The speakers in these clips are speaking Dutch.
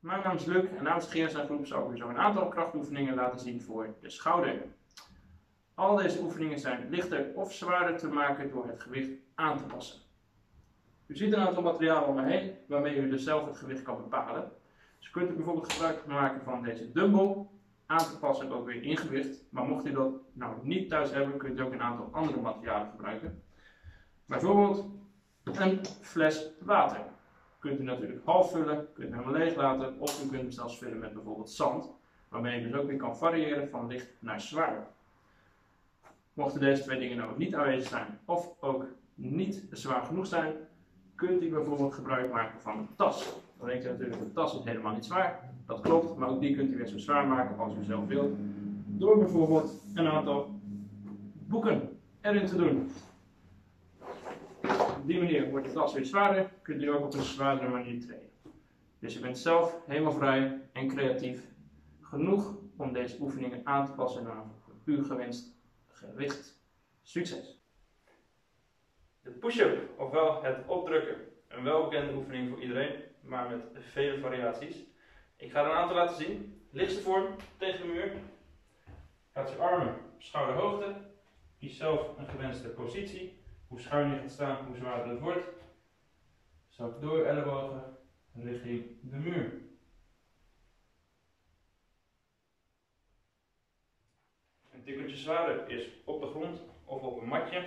Mijn naam is Luc en namens de GSA Groep zal ik u zo een aantal krachtoefeningen laten zien voor de schouder. Al deze oefeningen zijn lichter of zwaarder te maken door het gewicht aan te passen. U ziet een aantal materialen om me heen waarmee u dus zelf het gewicht kan bepalen. Dus kunt u bijvoorbeeld gebruik maken van deze dumbbell, aan te passen ook weer in gewicht. Maar mocht u dat nou niet thuis hebben, kunt u ook een aantal andere materialen gebruiken. Bijvoorbeeld een fles water. Kunt u natuurlijk half vullen, kunt u helemaal leeg laten of u kunt hem zelfs vullen met bijvoorbeeld zand, waarmee je dus ook weer kan variëren van licht naar zwaar. Mochten deze twee dingen nou niet aanwezig zijn of ook niet zwaar genoeg zijn, kunt u bijvoorbeeld gebruik maken van een tas. Dan denkt u natuurlijk, de tas is helemaal niet zwaar. Dat klopt, maar ook die kunt u weer zo zwaar maken als u zelf wilt. Door bijvoorbeeld een aantal boeken erin te doen. Op die manier wordt de tas weer zwaarder, kunt u ook op een zwaardere manier trainen. Dus u bent zelf helemaal vrij en creatief genoeg om deze oefeningen aan te passen naar uw gewenst gewicht. Succes! De push-up, ofwel het opdrukken, een welbekende oefening voor iedereen, maar met vele variaties. Ik ga er een aantal laten zien. Lichtste vorm, tegen de muur. Gaat je armen op schouderhoogte. Kies zelf een gewenste positie. Hoe schuin je gaat staan, hoe zwaarder het wordt. Zak door ellebogen richting de muur. Een tikkeltje zwaarder is op de grond of op een matje.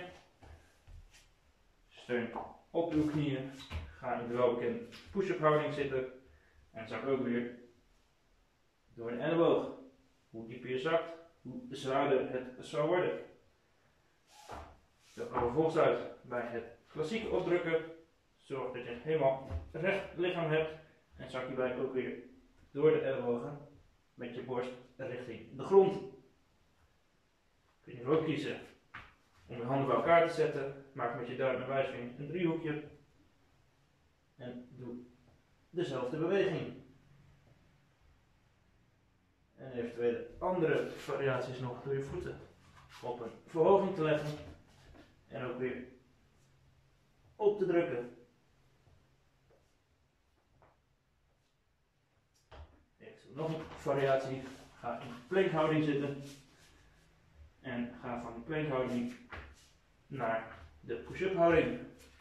Steun op uw knieën. Ga in de welbekende push-up houding zitten. En zak ook weer door de elleboog. Hoe dieper je zakt, hoe zwaarder het zal worden. Dan gaan we vervolgens uit bij het klassieke opdrukken. Zorg dat je helemaal recht lichaam hebt. En zak hierbij ook weer door de ellebogen met je borst richting de grond. Kun je ook kiezen om je handen bij elkaar te zetten. Maak met je duim en wijsvinger een driehoekje. En doe dezelfde beweging. En eventuele andere variaties nog door je voeten op een verhoging te leggen. En ook weer op te drukken. Nog een variatie. Ga in plankhouding zitten. En ga van de plankhouding naar de push-up houding.